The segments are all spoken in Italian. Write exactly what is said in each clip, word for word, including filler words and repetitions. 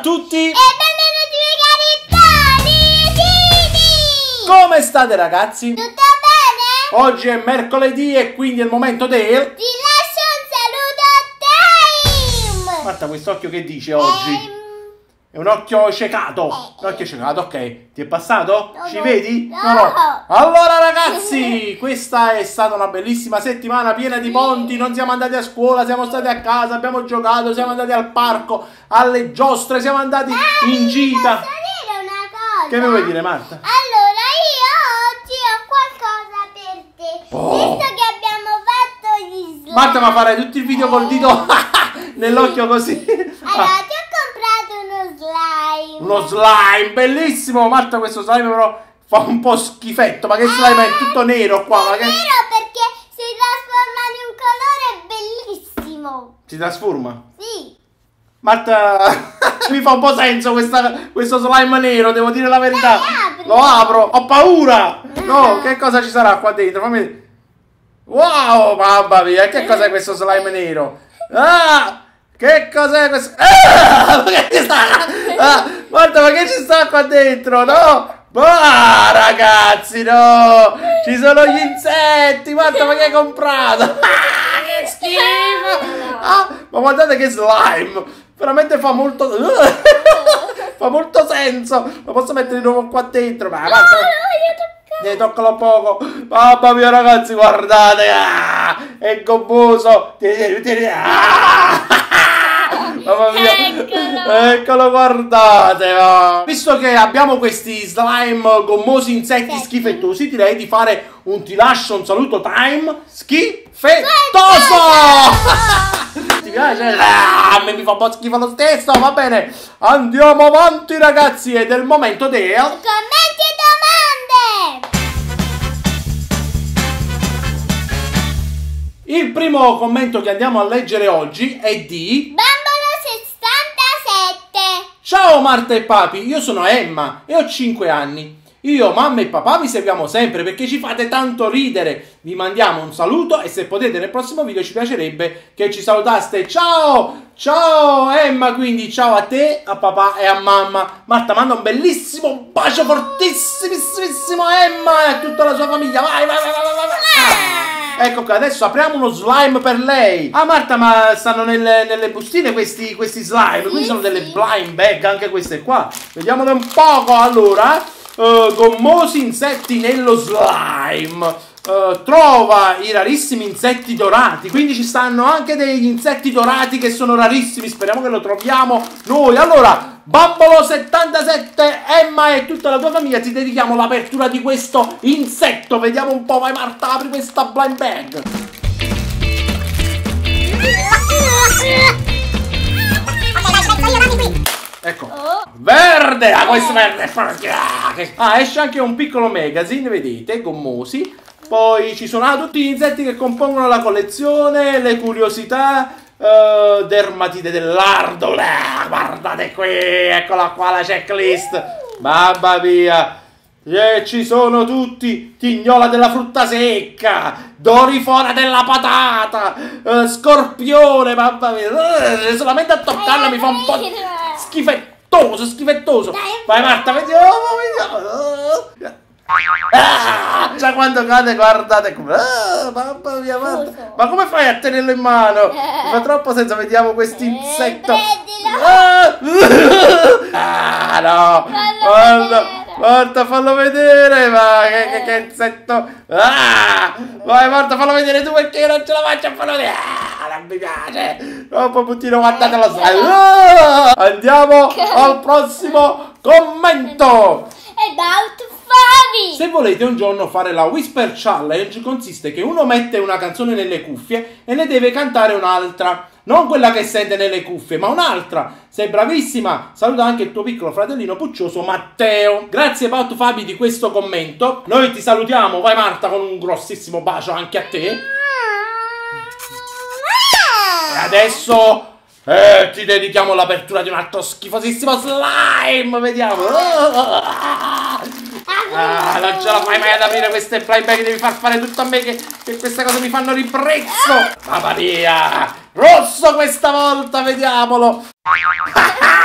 tutti e benvenuti miei cari Tony! Come state ragazzi? Tutto bene? Oggi è mercoledì e quindi è il momento del... Ti lascio un saluto time! Guarda quest'occhio che dice oggi. Ehm... È un occhio ciecato. Un occhio ciecato, ok. Ti è passato? No, Ci no. vedi? No. No, no. Allora ragazzi, questa è stata una bellissima settimana piena di ponti. Non siamo andati a scuola, siamo stati a casa, abbiamo giocato, siamo andati al parco, alle giostre, siamo andati Ah, in gita. Posso dire una cosa? Che mi vuoi dire, Marta? Allora, io oggi ho qualcosa per te. Oh. Visto che abbiamo fatto gli slime. Marta, ma farai tutti i video col dito nell'occhio così. Allora, ti ho comprato uno slime. Uno slime, bellissimo. Marta, questo slime però fa un po' schifetto. Ma che slime è? Tutto nero qua. Ma È che... nero perché si trasforma in un colore bellissimo. Si trasforma? Sì. Marta, mi fa un po' senso questa, questo slime nero, devo dire la verità. Dai, apri. Lo apro, ho paura. No, che cosa ci sarà qua dentro? Fammi vedere. Wow, mamma mia, che cos'è questo slime nero? Ah, che cos'è questo? Ah, ma che ci sta? Ah, guarda, ma che ci sta qua dentro? No? Ah, ragazzi, no! Ci sono gli insetti, guarda, ma che hai comprato? Ah, che schifo! Ah, ma guardate che slime! Veramente fa molto... fa molto senso! Lo posso mettere di nuovo qua dentro? Ma guarda... Ne toccalo poco. Mamma mia ragazzi, guardate. Ah, è gommoso. Tieni, tieni. Ah, mamma mia. Eccolo. Eccolo, guardate. Oh. Visto che abbiamo questi slime gommosi, insetti Sì. schifettosi, direi di fare un ti lascio un saluto time schifettoso. Ti piace? Ah, a me mi fa un po' schifo lo stesso. Va bene. Andiamo avanti ragazzi. Ed è il momento del... Commenti e domande. Il primo commento che andiamo a leggere oggi è di... Bambolo sessantasette. Ciao Marta e Papi, io sono Emma e ho cinque anni. Io, mamma e papà vi seguiamo sempre perché ci fate tanto ridere. Vi mandiamo un saluto e se potete nel prossimo video ci piacerebbe che ci salutaste. Ciao! Ciao Emma, quindi ciao a te, a papà e a mamma. Marta manda un bellissimo bacio fortissimissimo a Emma e a tutta la sua famiglia. Vai, vai, vai, vai, vai, vai. Ecco qua, adesso apriamo uno slime per lei. Ah Marta, ma stanno nelle, nelle bustine questi, questi slime, quindi sono delle blind bag anche queste qua. Vediamole un poco allora. Uh, gommosi insetti nello slime. Uh, trova i rarissimi insetti dorati. Quindi ci stanno anche degli insetti dorati che sono rarissimi. Speriamo che lo troviamo noi. Allora, Bambolo settantasette, Emma e tutta la tua famiglia ti dedichiamo l'apertura di questo insetto. Vediamo un po'. Vai Marta, apri questa blind bag. Ecco, Oh. verde, ah questo verde. Ah, esce anche un piccolo magazine, vedete, gommosi. Poi ci sono ah, tutti gli insetti che compongono la collezione, le curiosità, uh, dermatite dell'ardo. Ah, guardate qui, eccola qua la checklist. Mamma mia. E ci sono tutti, tignola della frutta secca, dorifora della patata, uh, scorpione, mamma mia, uh, solamente a toccarla mi fa un po' schifettoso, schifettoso. Vai Marta, vediamo, vediamo. Ah, già quando cade guardate come, ah, mamma mia Marta. Ma come fai a tenerlo in mano? Mi fa troppo senso, vediamo questo insetto. Ah, ah no, guarda. Marta, fallo vedere, ma che, che, che insetto. Ah, vai Marta, fallo vedere tu perché io non ce la faccio a farlo vedere. Ah, non mi piace. Troppo puttino, guardate lo slime. Ah, andiamo al prossimo commento. About Fabi. Se volete un giorno fare la Whisper Challenge, consiste che uno mette una canzone nelle cuffie e ne deve cantare un'altra. Non quella che sente nelle cuffie, ma un'altra. Sei bravissima. Saluta anche il tuo piccolo fratellino puccioso Matteo. Grazie About Fabi di questo commento. Noi ti salutiamo. Vai Marta con un grossissimo bacio anche a te. E adesso eh, ti dedichiamo l'apertura di un altro schifosissimo slime. Vediamo. Ah, non ce la fai mai ad aprire queste blind bag. Devi far fare tutto a me che, che queste cose mi fanno ribrezzo. Mamma mia. Rosso questa volta, vediamolo.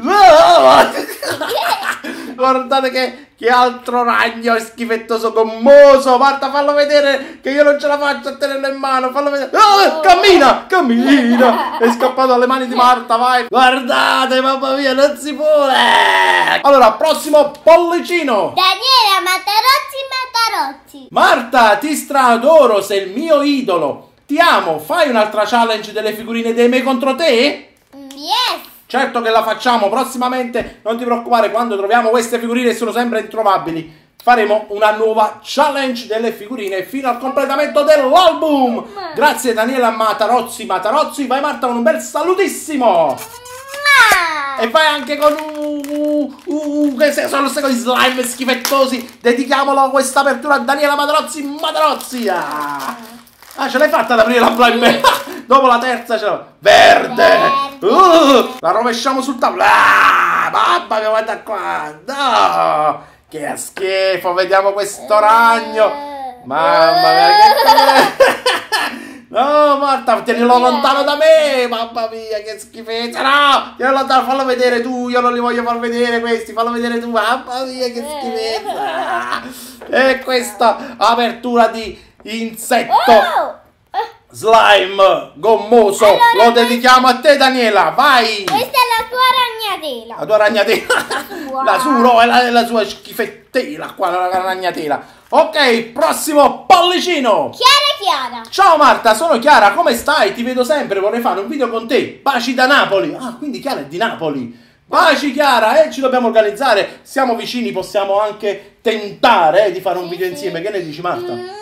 Guardate che, che altro ragno schifettoso gommoso. Marta, fallo vedere che io non ce la faccio a tenerlo in mano. Fallo vedere. Oh, cammina, cammina. È scappato dalle mani di Marta, vai. Guardate, mamma mia, non si può. Eh. Allora, prossimo pollicino. Daniela Matarozzi Matarozzi. Marta, ti stradoro, sei il mio idolo. Ti amo, fai un'altra challenge delle figurine dei me contro te? Yes. Certo che la facciamo prossimamente, non ti preoccupare, quando troviamo queste figurine sono sempre introvabili. Faremo una nuova challenge delle figurine fino al completamento dell'album. Grazie Daniela Matarozzi Matarozzi, vai Marta con un bel salutissimo. E vai anche con uh, uh, uh, che sono questi slime schifettosi. Dedichiamolo a questa apertura a Daniela Matarozzi Matarozzi. Ah. Ah, ce l'hai fatta ad aprire la blind bag. Dopo la terza ce l'ho. Verde. Uh, la rovesciamo sul tavolo. Ah, mamma mia, guarda qua. No, che schifo. Vediamo questo ragno. Mamma mia, che no, Marta, tienilo lontano da me. Mamma mia, che schifezza. No, tienilo lontano, fallo vedere tu. Io non li voglio far vedere questi. Fallo vedere tu. Mamma mia, che schifezza. E questa apertura di insetto Oh! slime gommoso, allora, lo dedichiamo a te Daniela, vai. Questa è la tua ragnatela. La tua ragnatela. Wow. La sua, no, è la, è la sua schifettela qua, la ragnatela. Ok, prossimo pollicino. Chiara Chiara. Ciao Marta, sono Chiara, come stai? Ti vedo sempre, vorrei fare un video con te. Baci da Napoli. Ah, quindi Chiara è di Napoli. Baci Chiara, eh, ci dobbiamo organizzare. Siamo vicini, possiamo anche tentare eh, di fare un video insieme. Che ne dici Marta? Mm.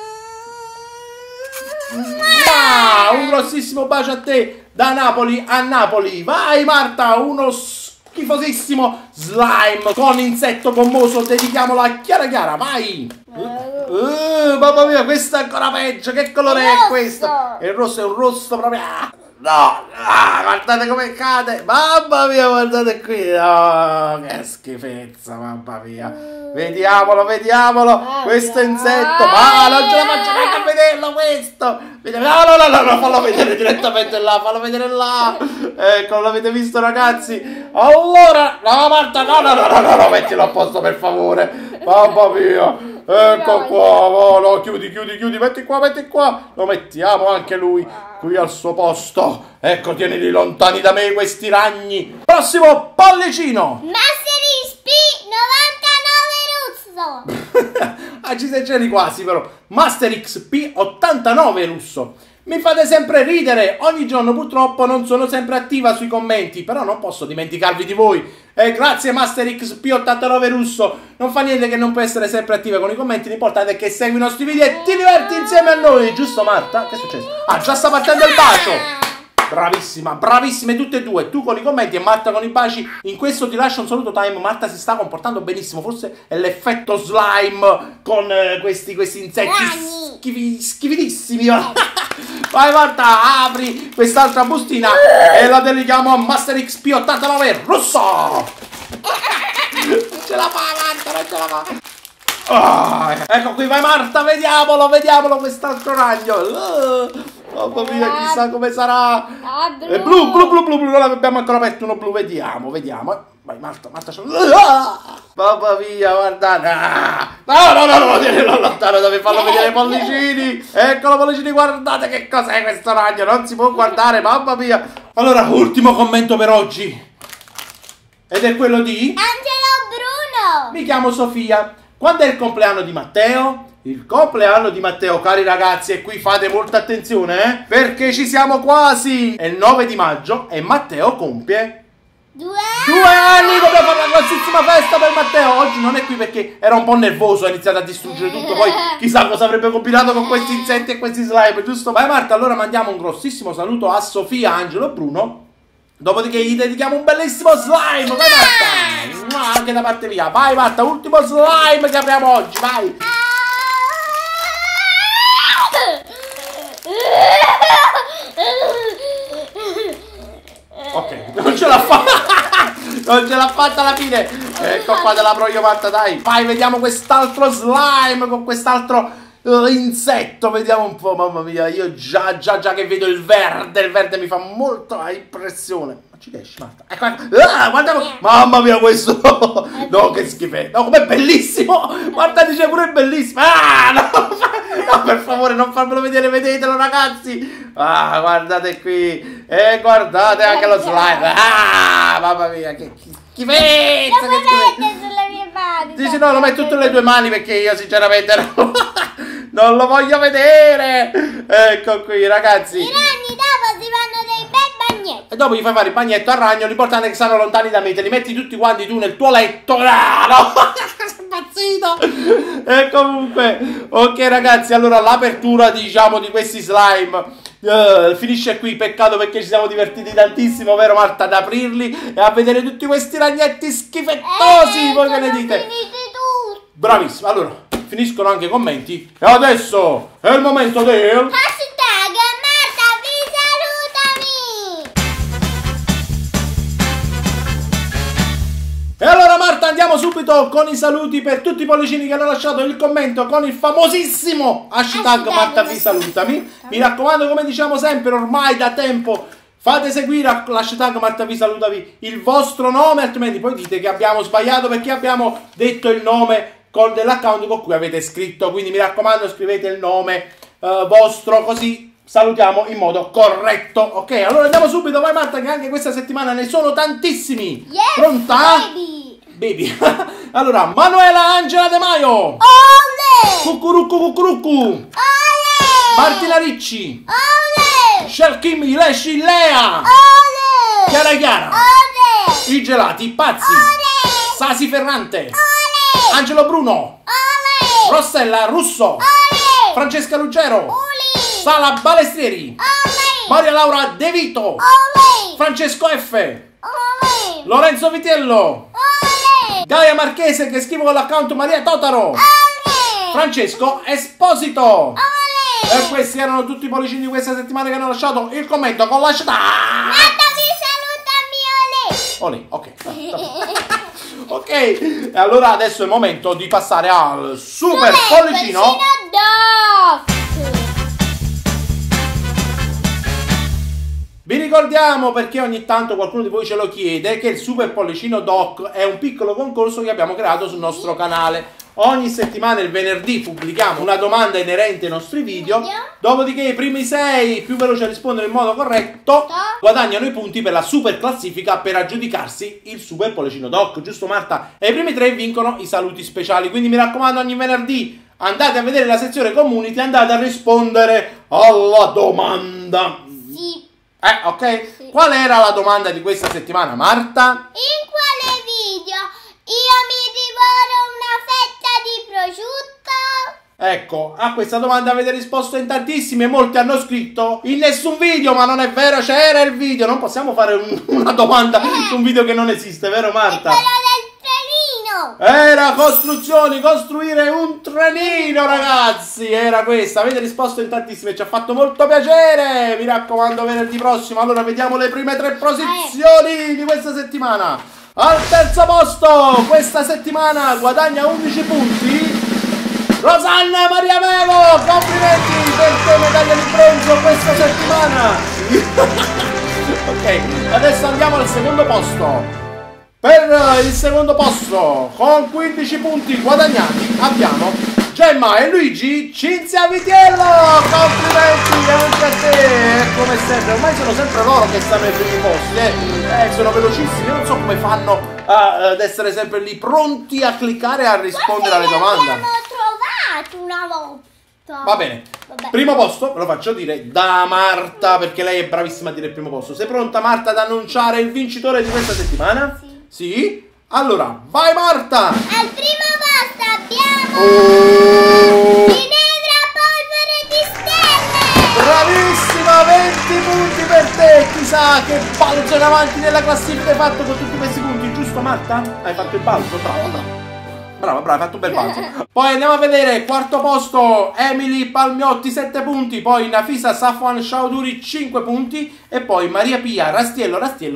Ah, un grossissimo bacio a te da Napoli a Napoli. Vai Marta, uno schifosissimo slime con insetto gommoso, dedichiamolo a Chiara Chiara, vai. Uh, mamma mia, questo è ancora peggio. Che colore è questo? Il rosso è un rosso proprio. No, ah, guardate come cade. Mamma mia, guardate qui. Oh, che schifezza, mamma mia. Vediamolo, vediamolo. Questo insetto. Ma non ce la faccio neanche a vederlo questo. No, no, no, no, no, fallo vedere direttamente là. Fallo vedere là. Ecco, l'avete visto ragazzi? Allora, no Marta, no, no, no, no, no, no, mettilo a posto per favore. Mamma mia. Ecco qua, oh, no, chiudi, chiudi, chiudi, metti qua, metti qua. Lo mettiamo anche lui qui al suo posto. Ecco, tienili lontani da me questi ragni. Prossimo pollicino. Master P novantanove Russo. Ah, ci sei c'eri quasi però. Master X P ottantanove Russo. Mi fate sempre ridere, ogni giorno purtroppo non sono sempre attiva sui commenti, però non posso dimenticarvi di voi. Eh, grazie Master X P ottantanove Russo, non fa niente che non puoi essere sempre attiva con i commenti, l'importante è che segui i nostri video e ti diverti insieme a noi, giusto Marta? Che è successo? Ah, già sta partendo il bacio! Bravissima, bravissime tutte e due, tu con i commenti e Marta con i baci. In questo ti lascio un saluto time, Marta si sta comportando benissimo, forse è l'effetto slime con eh, questi, questi insetti schifi, schifidissimi. Vai Marta, apri quest'altra bustina e la dedichiamo a Master X P ottantanove Russo. Non ce la fa Marta, non ce la fa. Oh, ecco qui, vai Marta, vediamolo, vediamolo quest'altro ragno. Uh. Mamma mia, chissà come sarà. Ah, blu. È blu, blu, blu, blu, blu, non abbiamo ancora aperto uno blu, vediamo, vediamo. Vai Marta, Marta, ah! Mamma mia, guardate. Ah! No, no, no, no, tienilo lontano da me, fallo vedere i pollicini. Eccolo pollicini, guardate che cos'è questo ragno, non si può guardare, mamma mia. Allora, ultimo commento per oggi. Ed è quello di Angelo Bruno. mi chiamo Sofia. Quando è il compleanno di Matteo? Il compleanno di Matteo, cari ragazzi, e qui fate molta attenzione, eh? Perché ci siamo quasi! È il nove di maggio e Matteo compie Due due anni! Dobbiamo fare una grossissima festa per Matteo! Oggi non è qui perché era un po' nervoso, ha iniziato a distruggere tutto, poi chissà cosa avrebbe combinato con questi insetti e questi slime, giusto? Vai Marta, allora mandiamo un grossissimo saluto a Sofia, Angelo e Bruno. Dopodiché gli dedichiamo un bellissimo slime! Vai Marta! Anche da parte mia! Vai Marta, ultimo slime che apriamo oggi, vai! Ok, non ce l'ha fatta. Non ce l'ha fatta alla fine. Ecco qua, te la apro io Marta, dai. Vai, vediamo quest'altro slime con quest'altro uh, insetto. Vediamo un po', mamma mia. Io già, già, già che vedo il verde. Il verde mi fa molta impressione. Facci che esci, Marta. Ecco, ecco. Ah, guarda, mamma mia questo. No, che schifo. No, com'è bellissimo. Marta dice pure è bellissimo. Ah, no, no, per favore, non farmelo vedere, vedetelo, ragazzi. Ah, guardate qui. E guardate anche lo slime. Ah, mamma mia, che schifezza. Lo puoi mettere sulle mie mani. Sì, sì, no, lo metto tutte le tue mani perché io sinceramente no, non lo voglio vedere. Ecco qui, ragazzi. I ragni dopo si fanno dei bei bagnetti. E dopo gli fai fare il bagnetto al ragno, l'importante è che stanno lontani da me, te li metti tutti quanti tu nel tuo letto. Ah, no, sei impazzito. E comunque, ok ragazzi, allora l'apertura, diciamo, di questi slime uh, finisce qui. Peccato perché ci siamo divertiti tantissimo, vero Marta, ad aprirli e a vedere tutti questi ragnetti schifettosi. Eh, Voi che ne sono dite? finiti tutti. Bravissimo, allora, finiscono anche i commenti. E adesso è il momento del... Hashtag Marta vi salutami. E allora Marta, andiamo subito con i saluti per tutti i pollicini che hanno lasciato il commento con il famosissimo hashtag, Hashtag Marta vi salutami. Mi raccomando, come diciamo sempre, ormai da tempo, fate seguire l'hashtag Marta vi salutami il vostro nome, altrimenti poi dite che abbiamo sbagliato perché abbiamo detto il nome con dell'account con cui avete scritto. Quindi mi raccomando, scrivete il nome uh, vostro, così salutiamo in modo corretto. Ok, allora andiamo subito, vai Marta, che anche questa settimana ne sono tantissimi. Yes, Pronta? baby. Baby. Allora, Manuela Angela De Maio, Ole. Cucuruccu Cucuruccu, Ole. Martina Ricci, Ole. Shelkimi Lesci Lea, Ole. Chiara Chiara, Ole. I Gelati Pazzi, Ole. Sasi Ferrante, Ole. Angelo Bruno, Ole. Rossella Russo, Ole. Francesca Ruggero, Ole. Sala Balestrieri, Ole. Maria Laura De Vito, Ole. Francesco F, Ole. Lorenzo Vitiello, Ole. Gaia Marchese che scrivo con l'account Maria Totaro, Ole. Francesco Esposito. Ole. E questi erano tutti i pollicini di questa settimana che hanno lasciato il commento con l'hashtag Marta vi salutami. Olè, ok. Ok, e allora adesso è il momento di passare al super pollicino. Doc. Vi ricordiamo, perché ogni tanto qualcuno di voi ce lo chiede, che il Super Pollicino Doc è un piccolo concorso che abbiamo creato sul nostro canale. Ogni settimana il venerdì pubblichiamo una domanda inerente ai nostri video, dopodiché i primi sei più veloci a rispondere in modo corretto guadagnano i punti per la super classifica per aggiudicarsi il Super Pollicino Doc, giusto Marta? E i primi tre vincono i saluti speciali, quindi mi raccomando, ogni venerdì andate a vedere la sezione community e andate a rispondere alla domanda. Sì. Eh, ok? Sì. Qual era la domanda di questa settimana, Marta? In quale video io mi divoro una fetta di prosciutto? Ecco, a questa domanda avete risposto in tantissimi e molti hanno scritto in nessun video, ma non è vero, c'era il video. Non possiamo fare un- una domanda su un video che non esiste, vero Marta? Quello del trenino. Era costruzioni, costruire un trenino, ragazzi. Era questa, avete risposto in tantissimi e ci ha fatto molto piacere. Mi raccomando, venerdì prossimo. Allora vediamo le prime tre posizioni di questa settimana. Al terzo posto questa settimana guadagna undici punti Rosanna Maria Mevo. Complimenti per te, medaglia di bronzo questa settimana. Ok, adesso andiamo al secondo posto. Per il secondo posto, con quindici punti guadagnati, abbiamo Gemma e Luigi Cinzia Vitiello. Complimenti anche a te. Come sempre, ormai sono sempre loro che stanno ai primi posti, eh. Eh, sono velocissimi, io non so come fanno a, ad essere sempre lì pronti a cliccare e a rispondere alle domande. L'abbiamo trovato una volta. Va bene. Vabbè. Primo posto, ve lo faccio dire da Marta, perché lei è bravissima a dire il primo posto. Sei pronta, Marta, ad annunciare il vincitore di questa settimana? Sì. Sì? Allora, vai Marta! Al primo posto abbiamo Oh! Ginevra Polvere di Stelle. Bravissima, venti punti per te! Chissà che balzo in avanti nella classifica hai fatto con tutti questi punti, giusto Marta? Hai fatto il balzo, brava, brava. Brava, brava, hai fatto un bel balzo. Poi andiamo a vedere, quarto posto, Emily Palmiotti, sette punti. Poi Nafisa Safwan Shauduri, cinque punti. E poi Maria Pia Rastiello Rastiello,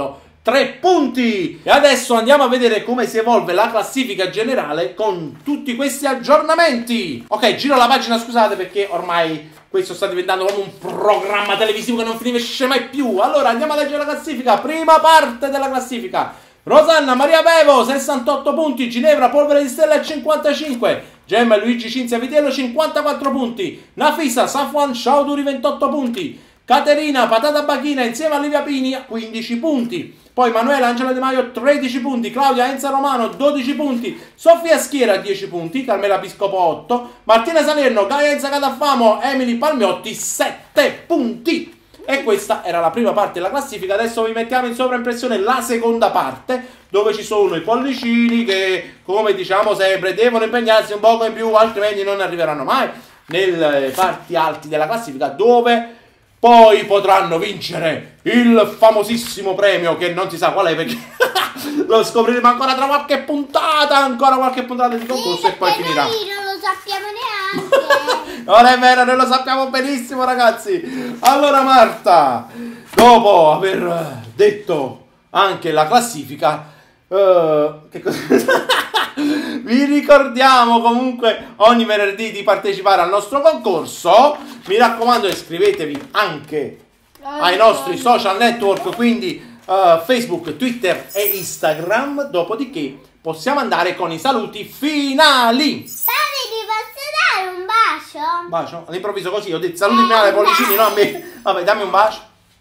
tre punti. E adesso andiamo a vedere come si evolve la classifica generale con tutti questi aggiornamenti. Ok, giro la pagina, scusate, perché ormai questo sta diventando come un programma televisivo che non finisce mai più. Allora andiamo a leggere la classifica. Prima parte della classifica: Rosanna Maria Bevo sessantotto punti, Ginevra Polvere di Stella cinquantacinque, Gemma Luigi Cinzia Vitiello cinquantaquattro punti, Nafisa Safwan Shauduri ventotto punti, Caterina Patata Bachina insieme a Livia Pini quindici punti, poi Manuela Angela De Maio tredici punti, Claudia Enza Romano dodici punti, Sofia Schiera dieci punti, Carmela Piscopo otto, Martina Salerno, Gaia Enza Cataffamo, Emily Palmiotti sette punti. E questa era la prima parte della classifica. Adesso vi mettiamo in sovraimpressione la seconda parte, dove ci sono i pollicini che, come diciamo sempre, devono impegnarsi un poco in più, altrimenti non arriveranno mai nelle parti alti della classifica, dove poi potranno vincere il famosissimo premio che non si sa qual è, perché lo scopriremo ancora tra qualche puntata, ancora qualche puntata di concorso, sì, e poi finirà. Noi non lo sappiamo neanche. Non è vero, noi lo sappiamo benissimo, ragazzi. Allora Marta, dopo aver detto anche la classifica, uh, che cosa... vi ricordiamo comunque ogni venerdì di partecipare al nostro concorso. Mi raccomando, iscrivetevi anche ai nostri social network, quindi uh, Facebook, Twitter e Instagram. Dopodiché possiamo andare con i saluti finali. Papi, ti posso dare un bacio? Un bacio? All'improvviso così, ho detto saluti finali ai pollicini, no a me. Vabbè, dammi un bacio.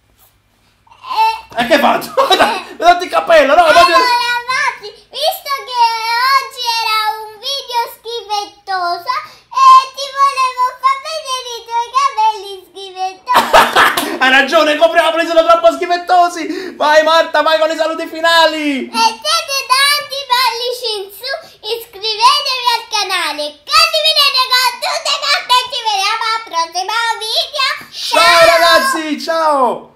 E eh, che faccio? Mi date il cappello, no? Allora, Papi, visto che oggi era un video schifettoso e ti volevo far vedere i tuoi capelli schifettosi. Hai ragione, compriamoli, sono troppo schifettosi. Vai Marta, vai con i saluti finali. E siete tanti, pollici in su, iscrivetevi al canale, condividete con tutte quante e ci vediamo al prossimo video. Ciao, ciao ragazzi, ciao.